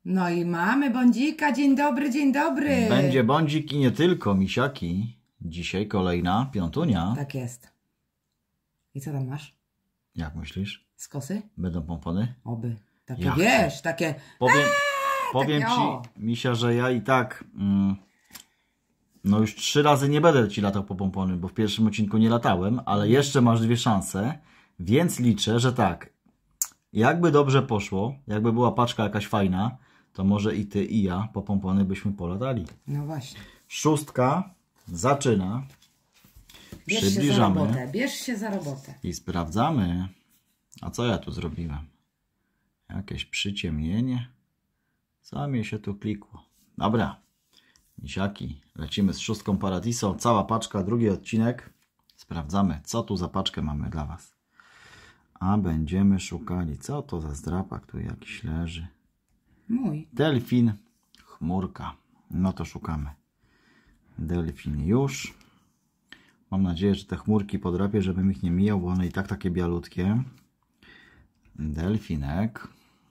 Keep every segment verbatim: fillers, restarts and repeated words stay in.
No i mamy bądzika. Dzień dobry, dzień dobry. Będzie bądzik i nie tylko, misiaki. Dzisiaj kolejna piątunia. Tak jest. I co tam masz? Jak myślisz? Skosy? Będą pompony? Oby. Takie, Ja wiesz, takie... Powiem, Eee, powiem takie o. ci, misia, że ja i tak... Mm, no już trzy razy nie będę ci latał po pompony, bo w pierwszym odcinku nie latałem, ale jeszcze masz dwie szanse, więc liczę, że tak. Jakby dobrze poszło, jakby była paczka jakaś fajna, to może i ty, i ja po pompony byśmy polatali. No właśnie. Szóstka zaczyna. Bierz się za Przybliżamy robotę, bierz się za robotę. i sprawdzamy. A co ja tu zrobiłem? Jakieś przyciemnienie? Co mi się tu klikło? Dobra, misiaki, lecimy z szóstką Paradiso. Cała paczka, drugi odcinek. Sprawdzamy, co tu za paczkę mamy dla was. A będziemy szukali, co to za zdrapak tu jakiś leży. Mój. Delfin, chmurka. No to szukamy. Delfin już. Mam nadzieję, że te chmurki podrapię, żebym ich nie mijał, bo one i tak takie bialutkie. Delfinek.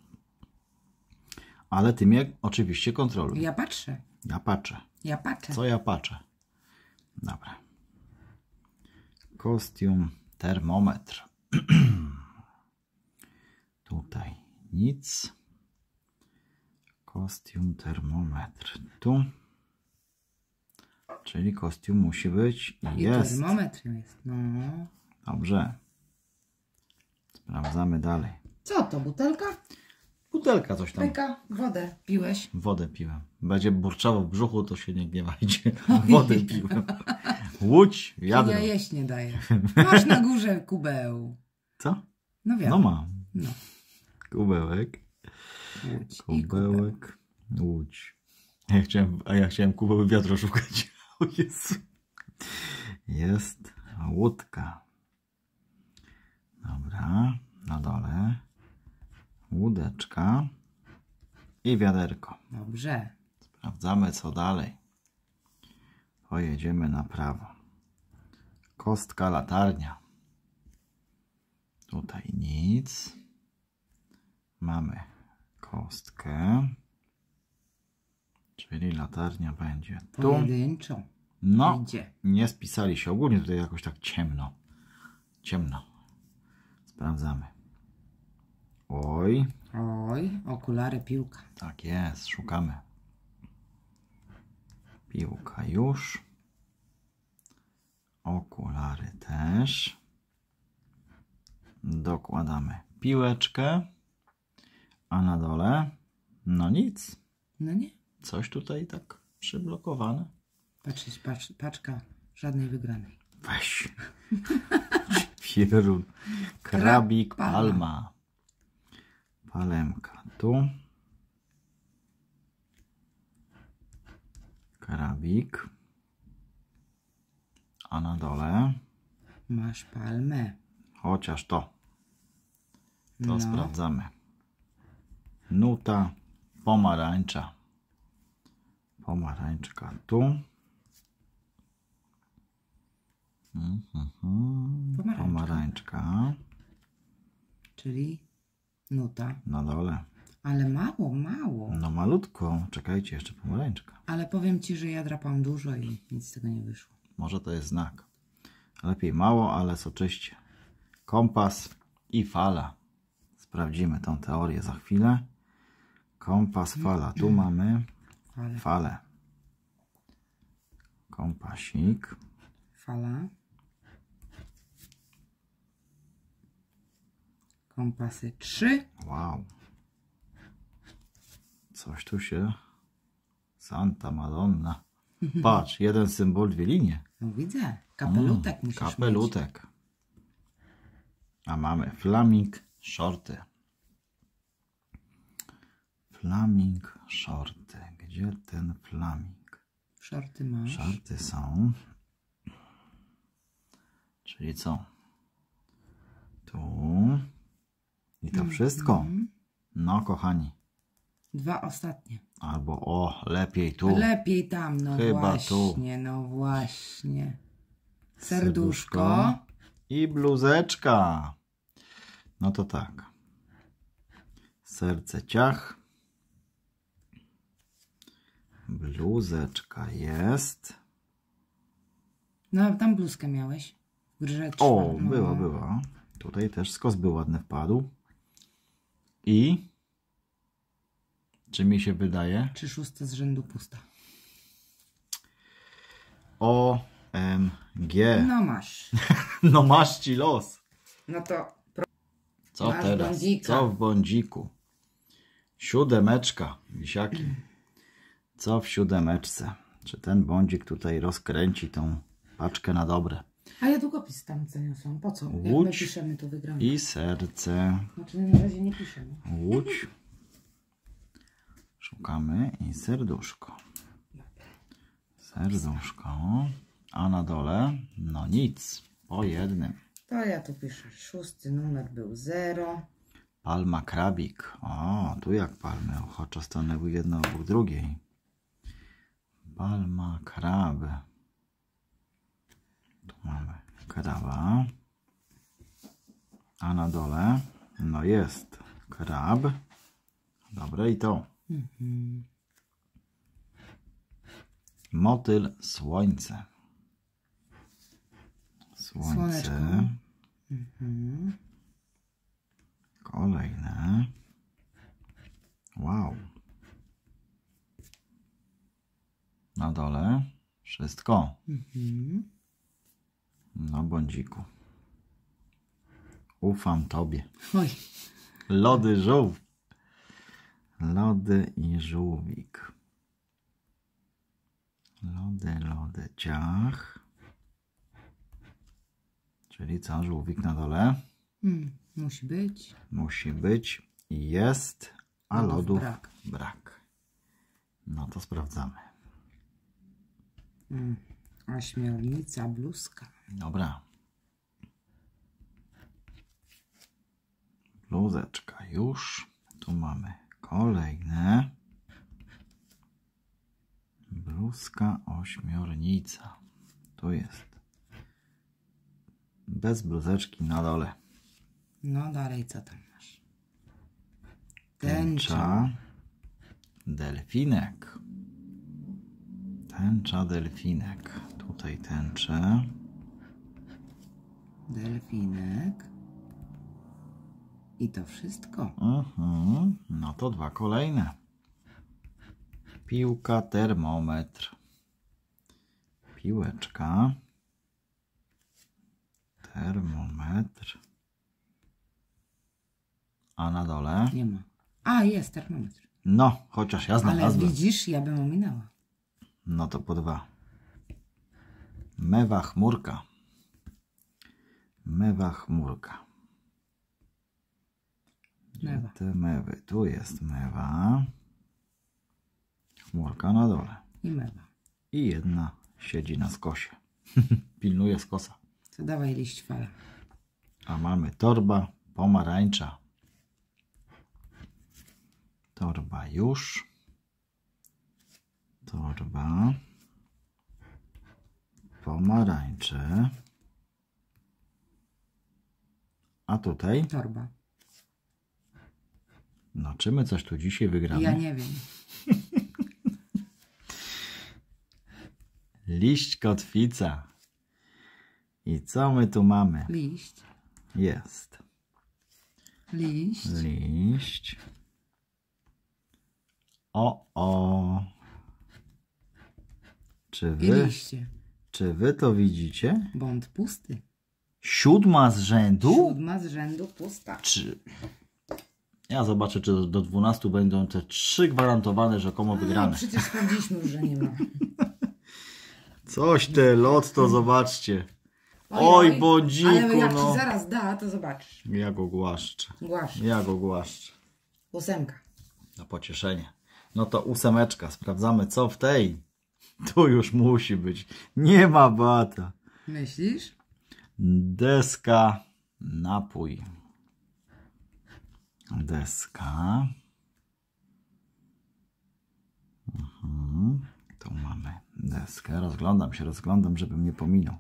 Ale ty mnie oczywiście kontroluj. Ja patrzę. Ja patrzę. Ja patrzę. Co ja patrzę? Dobra. Kostium, termometr. Tutaj nic. Kostium, termometr. Tu. Czyli kostium musi być. I Jest. termometr jest. No. Dobrze. Sprawdzamy dalej. Co to, butelka? Butelka coś tam. Pyka, wodę piłeś. Wodę piłem. Będzie burczało w brzuchu, to się nie gniewajcie. Wodę piłem. Łódź, wiadro. Ja jeść nie daję. Masz na górze kubeł. Co? No wiadomo. No mam. No. Kubełek. Łódź i kubeł. Kubełek. Łódź. Ja chciałem, a ja chciałem kubeł wiadro szukać. O Jezu. Jest łódka. Dobra. Na dole. Łódeczka. I wiaderko. Dobrze. Sprawdzamy, co dalej. Pojedziemy na prawo. Kostka, latarnia. Tutaj nic. Mamy kostkę. Czyli latarnia będzie tu. Pojedynczo. No, Idzie. nie spisali się. Ogólnie tutaj jakoś tak ciemno. Ciemno. Sprawdzamy. Oj. Oj, okulary, piłka. Tak jest, szukamy. Piłka już. Okulary też. Dokładamy piłeczkę. A na dole, no nic. No nie. Coś tutaj tak przyblokowane. Patrzeć, patrz, paczka żadnej wygranej. Weź. Pierun. Krabik, Palma. palma. Palemka tu. Krabik. A na dole. Masz palmę. Chociaż to. To No. sprawdzamy. Nuta. Pomarańcza. Pomarańczka tu. Mhm. Pomarańczka. Pomarańczka. Czyli nuta. Na dole. Ale mało, mało. No malutko. Czekajcie, jeszcze pomarańczka. Ale powiem ci, że ja drapałam dużo i nic z tego nie wyszło. Może to jest znak. Lepiej mało, ale soczyście. Kompas i fala. Sprawdzimy tą teorię za chwilę. Kompas, fala. Tu mamy Ale falę. Kompasik. fala. Kompasy trzy. Wow. Coś tu się... Santa Madonna. Patrz, jeden symbol, dwie linie. No widzę. Kapelutek Mm, musisz Kapelutek. A mamy flaming shorty. Flaming shorty. Gdzie ten flaming? mieć. Shorty masz. Shorty są. Czyli co? Tu. I to wszystko. No, kochani. Dwa ostatnie. Albo o, lepiej tu. Lepiej tam, no Chyba właśnie, tu. no właśnie. Serduszko. Serduszko. I bluzeczka. No to tak. Serce ciach. Bluzeczka jest. No, tam bluzkę miałeś. Grzeczna. O, no. była, była. Tutaj też skos był ładny wpadł. I czy mi się wydaje? Czy szósta z rzędu pusta? O M G. No masz. No masz ci los. No to Co masz teraz? bądzika. Co w bądziku? Siódemeczka, wisiaki. Co w siódemeczce? Czy ten bądzik tutaj rozkręci tą paczkę na dobre? A ja długopis tam zaniosłam. Po co? Jak my Łódź piszemy, to wygramy. i serce. Znaczy na razie nie piszemy. Łódź. Szukamy i serduszko. Serduszko. A na dole? No nic. Po jednym. To ja tu piszę. Szósty numer był zero. Palma krabik. O, tu jak palmy ochoczo stanęły jedno obok drugiej. Palma krab. Tu mamy kraba. A na dole no jest krab. Dobre i to. Mhm. Motyl słońce. Słońce. Słoneczko. Mhm. Kolejne. Wow. Na dole wszystko. Mhm. No bądziku. Ufam tobie. Oj. Lody żółw. Lody i żółwik. Lody, lody, ciach. Czyli co? Żółwik na dole. Hmm. Musi być. Musi być i jest, a Lodów lodów brak. brak. No to sprawdzamy. Hmm. Ośmiornica, bluzka. Dobra. Bluzeczka już. Tu mamy kolejne. Bluzka, ośmiornica. Tu jest. Bez bluzeczki na dole. No dalej, co tam masz? Tęcza. Delfinek. Tęcza, delfinek. Tutaj tęczę. Delfinek. I to wszystko. Mhm. No to dwa kolejne. Piłka, termometr. Piłeczka. Termometr. A na dole? Nie ma. A, jest termometr. No, chociaż ja Ale znalazłem. widzisz, ja bym ominęła. No to po dwa. Mewa chmurka. Mewa chmurka. Mewa. Te mewy. Tu jest mewa. Chmurka na dole. I mewa. I jedna siedzi na skosie. Pilnuje skosa. To dawaj liść fala. A mamy torba pomarańcza. Torba już. Torba pomarańcze. A tutaj? Torba. No czy my coś tu dzisiaj wygramy? Ja nie wiem. Liść kotwica. I co my tu mamy? Liść. Jest. Liść. Liść. O, o. Czy I wy, liście. czy wy to widzicie? Bąd pusty. Siódma z rzędu? Siódma z rzędu pusta. Czy... Ja zobaczę, czy do, do dwunastu będą te trzy gwarantowane rzekomo A, wygrane. przecież sprawdziliśmy już, że nie ma. Coś te lot to zobaczcie. Oj, bądziku, ale jak no. ci zaraz da, to zobaczysz. Ja go głaszczę. Głasz. Ja go głaszczę. Ósemka. Na pocieszenie. No to ósemeczka. Sprawdzamy, co w tej. Tu już musi być. Nie ma bata. Myślisz? Deska, napój. Deska. Mhm. Tu mamy deskę. Rozglądam się, rozglądam, żebym nie pominął.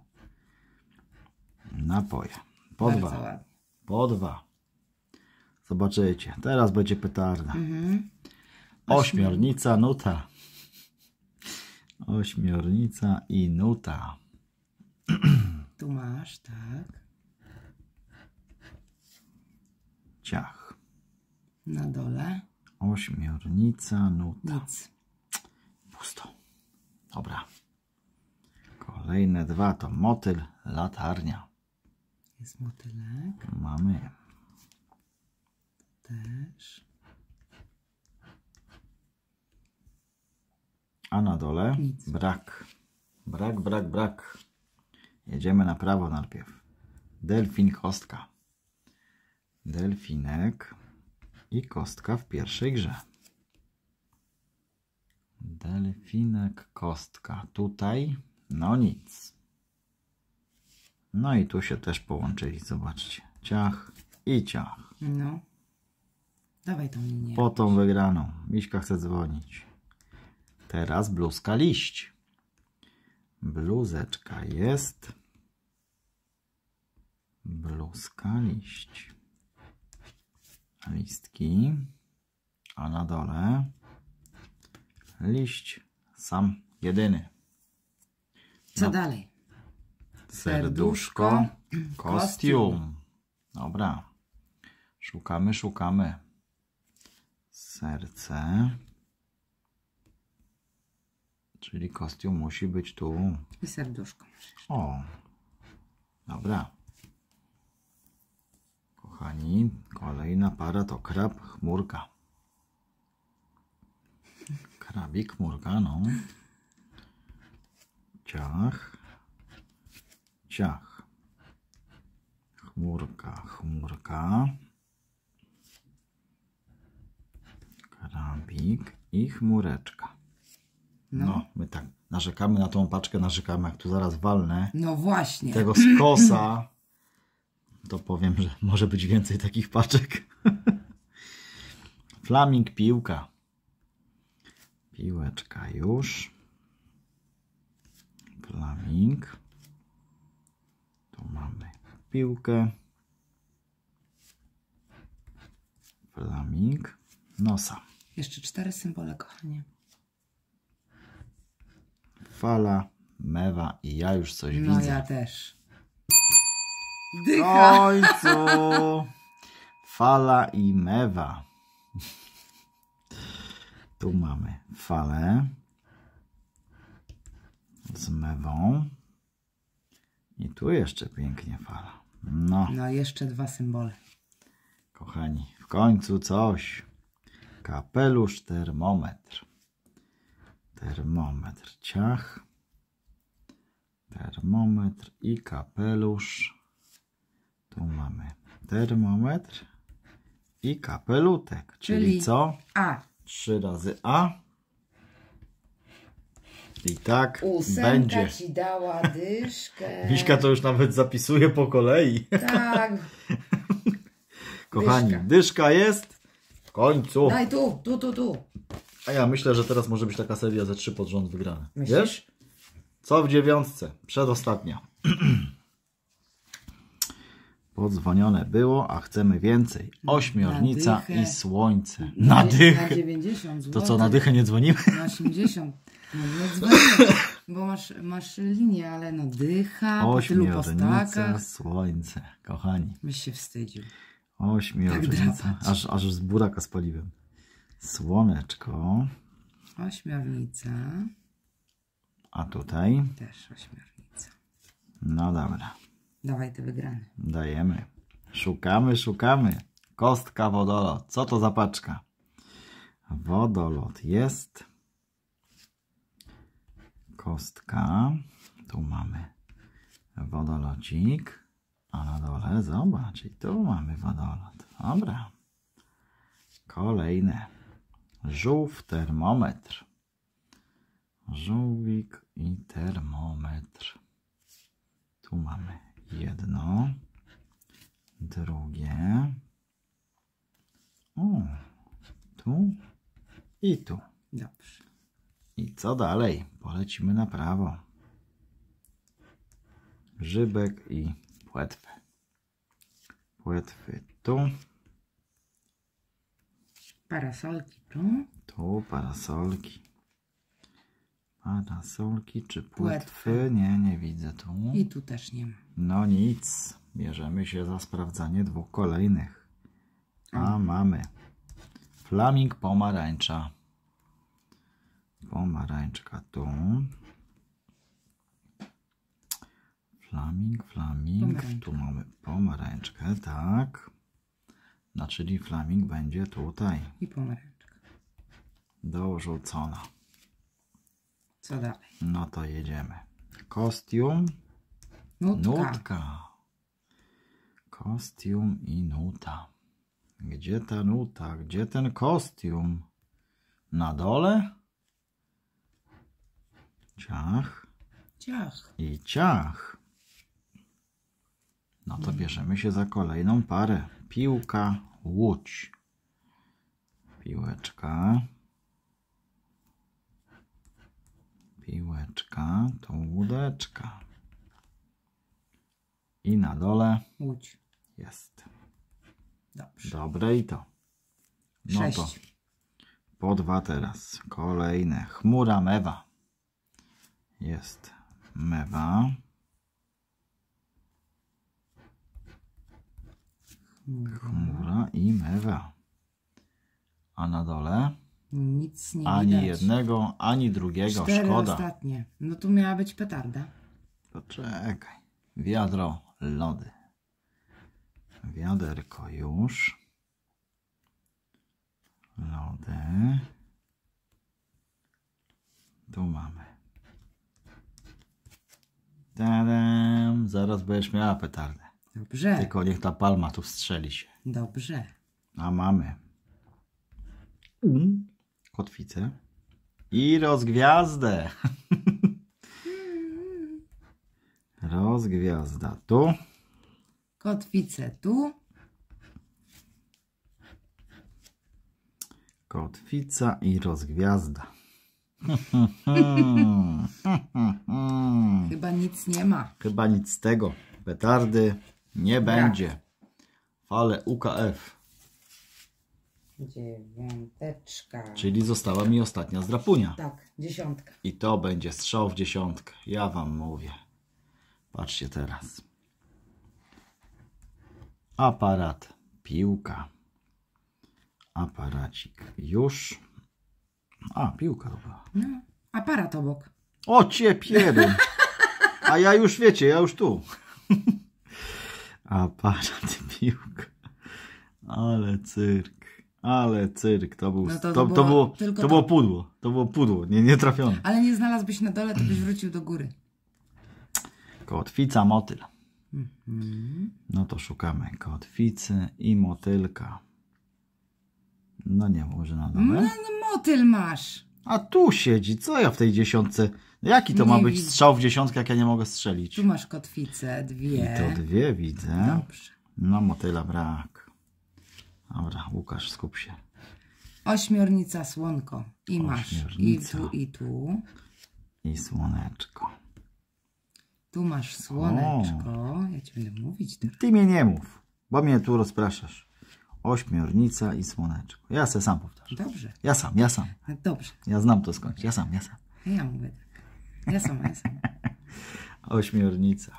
Napoje. Po Bardzo dwa. ładnie. Po dwa. Zobaczycie. Teraz będzie petarda. Mhm. Ośmiornica, nuta. Ośmiornica i nuta. Tu masz, tak. Ciach. Na dole Ośmiornica, nuta. nic. Pusto. Dobra. Kolejne dwa to motyl, latarnia. Jest motylek. Mamy. Też. A na dole Nic. brak. Brak, brak, brak. Jedziemy na prawo najpierw. Delfin, kostka. Delfinek i kostka w pierwszej grze. Delfinek, kostka. Tutaj no nic. No i tu się też połączyli. Zobaczcie. Ciach i ciach. No. Dawaj tą linię. Po tą wygraną. Miśka chce dzwonić. Teraz bluzka, liść. Bluzeczka jest. Bluzka, liść. Listki. A na dole liść sam jedyny. Co No. dalej? Serduszko, Serduszko, kostium. Dobra. Szukamy, szukamy. Serce. Czyli kostium musi być tu. I serduszko. O. Dobra. Kochani, kolejna para to krab, chmurka. Krabik, chmurka, no. Ciach. Ciach. Chmurka, chmurka. Krabik i chmureczka. No. No, my tak narzekamy na tą paczkę, narzekamy, jak tu zaraz walnę No właśnie. tego skosa, to powiem, że może być więcej takich paczek. Flaming, piłka. Piłeczka już. Flaming. Tu mamy piłkę. Flaming. Nosa. Jeszcze cztery symbole, kochanie. Fala, mewa i ja już coś No widzę. ja też. W Dycha. końcu! Fala i mewa. Tu mamy falę z mewą. I tu jeszcze pięknie fala. No, No jeszcze dwa symbole. kochani, w końcu coś. Kapelusz, termometr. Termometr, ciach. Termometr i kapelusz. Tu mamy termometr i kapelutek. Czyli, Czyli co? A. Trzy razy A. I tak Ósemka będzie. ci dała dyszkę. Miśka to już nawet zapisuje po kolei. Tak. Kochani, Dyszka. dyszka jest w końcu. Daj tu, tu, tu, tu. A ja myślę, że teraz może być taka seria ze trzy pod rząd wygrane. Myślisz? Wiesz? Co w dziewiątce? Przedostatnia. Podzwonione było, a chcemy więcej. Ośmiornica Na dychę. i słońce. Na Na dychę. dziewięćdziesiąt To złotych. co, na dychę nie dzwonimy? Na osiemdziesiąt. No nie dzwonię, bo masz, masz linię, ale no dycha, po tylu Ośmiornica, postakach. słońce. Kochani. Byś się wstydził. Ośmiornica. drapać. Aż, aż z buraka spaliłem. Słoneczko. Ośmiornica. A tutaj? Też ośmiornica. No dobra. Dawaj te wygrane. Dajemy. Szukamy, szukamy. Kostka, wodolot. Co to za paczka? Wodolot jest. Kostka. Tu mamy wodolocik. A na dole, zobacz, i tu mamy wodolot. Dobra. Kolejne. Żółw, termometr. Żółwik i termometr. Tu mamy jedno, drugie. O, tu i tu. Dobrze. I co dalej? Polecimy na prawo. Grzybek i płetwy. Płetwy tu. Parasolki tu. Tu parasolki. Parasolki czy Płetwy. płetwy? Nie, nie widzę tu. I tu też nie ma. No nic. Bierzemy się za sprawdzanie dwóch kolejnych. A mamy. Flaming pomarańcza. Pomarańczka tu. Flaming, flaming. Pomarańczka. Tu mamy pomarańczkę, tak. No, czyli flaming będzie tutaj. I pomarańczka. Dorzucona. Co dalej? No to jedziemy. Kostium. Nutka. Nutka. Kostium i nuta. Gdzie ta nuta? Gdzie ten kostium? Na dole? Ciach. Ciach. I ciach. No to bierzemy się za kolejną parę. Piłka, łódź. Piłeczka. Piłeczka, to łódeczka. I na dole Łódź. jest. Dobrze. Dobre i to. No Sześć. to po dwa teraz. Kolejne. Chmura mewa. Jest mewa. Chmura i mewa. A na dole Nic nie ani widać. jednego, ani drugiego. Cztery Szkoda. ostatnie. No tu miała być petarda. Poczekaj. Wiadro, lody. Wiaderko już. Lody. Tu mamy. Tadam. Zaraz będziesz miała petardę. Dobrze. Tylko niech ta palma tu strzeli się. Dobrze. A mamy um, kotwicę i rozgwiazdę. Rozgwiazda tu. Kotwicę tu. Kotwica i rozgwiazda. Chyba nic nie ma. Chyba nic z tego. Petardy nie będzie. Fale U K F. Dziewiąteczka. Czyli została mi ostatnia zdrapunia. Tak, dziesiątka. I to będzie strzał w dziesiątkę. Ja wam mówię. Patrzcie teraz. Aparat. Piłka. Aparacik. Już. A, piłka to była. No, aparat obok. O cię pierun. A ja już wiecie, ja już tu. Aparat, piłka. Ale cyrk. Ale cyrk. To, był, No to, to to, było było, tylko to to. było pudło. To było pudło. Nie, nie trafione. Ale nie znalazłbyś na dole, to byś wrócił do góry. Kotwica, motyl. Mhm. No to szukamy kotwicy i motylka. No nie może na No, dole. no motyl masz. A tu siedzi. Co ja w tej dziesiątce? Jaki to Nie ma być widzę. strzał w dziesiątkę, jak ja nie mogę strzelić? Tu masz kotwicę, I dwie. to dwie widzę. Dobrze. No motyla brak. Dobra, Łukasz, skup się. Ośmiornica, słonko. I masz. I Ośmiornica. tu, i tu. I słoneczko. Tu masz słoneczko. Ja ci będę mówić teraz. Ty mnie nie mów, bo mnie tu rozpraszasz. Ośmiornica i słoneczko. Ja se sam powtarzam. Dobrze. Ja sam, ja sam. No dobrze. Ja znam to skądś. Ja sam, ja sam. Ja mówię tak. Ja sama, ja sama. Ośmiornica.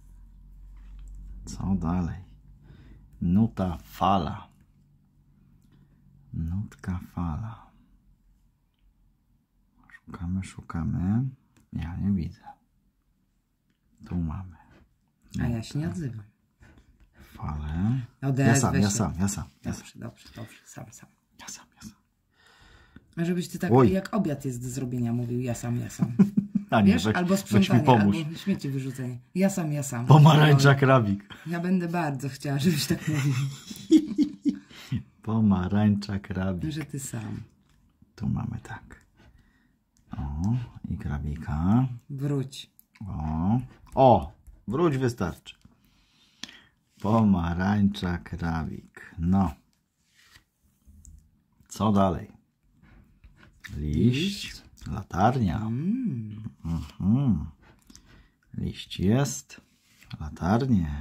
Co dalej? Nuta fala. Nutka fala. Szukamy, szukamy. Ja nie widzę. Tu mamy. A ja się nie odzywam. Falę. Odezwę Ja sam, ja się. sam, ja sam. Ja sam, Dobrze, dobrze, dobrze. Sam, sam. ja sam. Ja sam. A żebyś ty tak Oj. jak obiad jest do zrobienia mówił. Ja sam, ja sam. A nie, Wiesz? weź, Albo weź mi sprzątanie, pomóż. albo śmieci wyrzucenie. Ja sam, ja sam. Pomarańcza krabik. Ja będę bardzo chciała, żebyś tak mówił. Pomarańcza krabik. Że ty sam. Tu mamy tak. O, i krabika. Wróć. O, o, wróć wystarczy. Pomarańcza krabik. No. Co dalej? Liść. Latarnia. Mm. Mhm. Liść jest. Latarnie.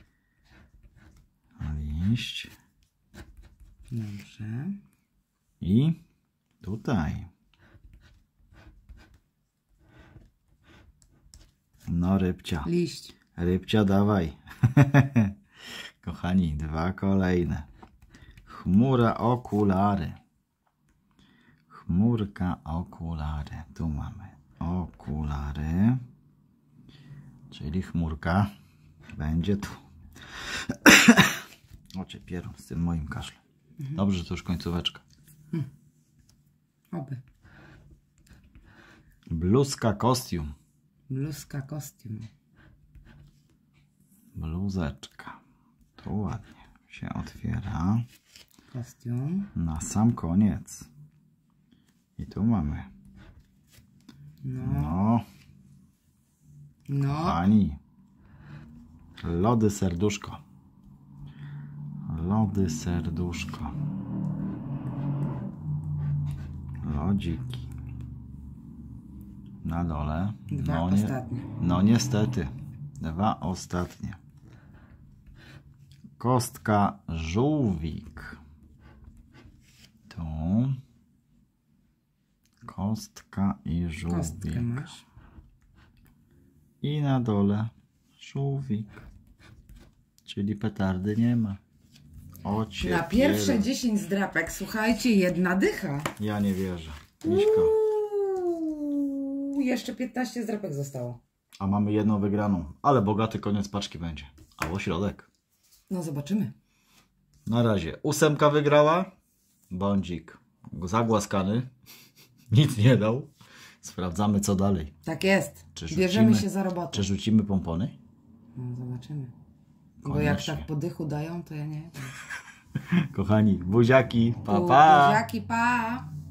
Liść. Dobrze. I tutaj. No rybcia. Liść. Rybcia dawaj. Kochani, dwa kolejne. Chmura, okulary. Chmurka, okulary. Tu mamy okulary. Czyli chmurka będzie tu. Ocie pierun z tym moim kaszlem. Mhm. Dobrze, że to już końcóweczka. Hmm. Oby. Bluzka, kostium. Bluzka, kostium. Bluzeczka. Tu ładnie się otwiera. Kostium. Na sam koniec. I tu mamy. No. No. No. Pani. Lody serduszko. Lody serduszko. Lodziki. Na dole. Dwa no, nie, ostatnie. no niestety. Dwa ostatnie. Kostka, żółwik. Tu. Kostka i żółwik. Kostkę masz. I na dole żółwik. Czyli petardy nie ma. Ocie Na pierwsze piele. dziesięć zdrapek, słuchajcie, jedna dycha. Ja nie wierzę. Miśka. Uuu, jeszcze piętnaście zdrapek zostało. A mamy jedną wygraną. Ale bogaty koniec paczki będzie. Albo środek. No zobaczymy. Na razie ósemka wygrała. Bądzik zagłaskany. Nic nie dał. Sprawdzamy co dalej. Tak jest. Czy Bierzemy rzucimy- się za robotę. Czy rzucimy pompony? No zobaczymy. Bo jak Koniecznie. tak po dychu dają, to ja nie wiem. Kochani, buziaki, pa pa! Buziaki, pa!